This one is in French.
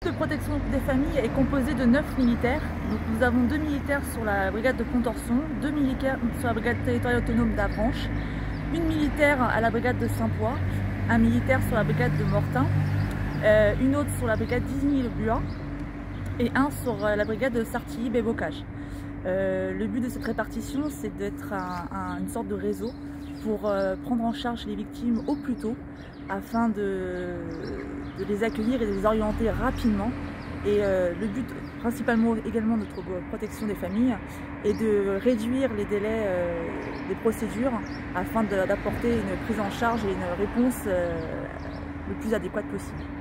de protection des familles est composé de 9 militaires. Donc, nous avons 2 militaires sur la brigade de Pontorson, 2 militaires sur la brigade territoriale autonome d'Avranches, une militaire à la brigade de Saint-Poix, un militaire sur la brigade de Mortain, une autre sur la brigade d'Isigny-le-Buat et un sur la brigade de Sartilly-Bébocage. Le but de cette répartition, c'est d'être une sorte de réseau pour prendre en charge les victimes au plus tôt afin de les accueillir et de les orienter rapidement. Et le but principalement également de notre protection des familles est de réduire les délais des procédures afin d'apporter une prise en charge et une réponse le plus adéquate possible.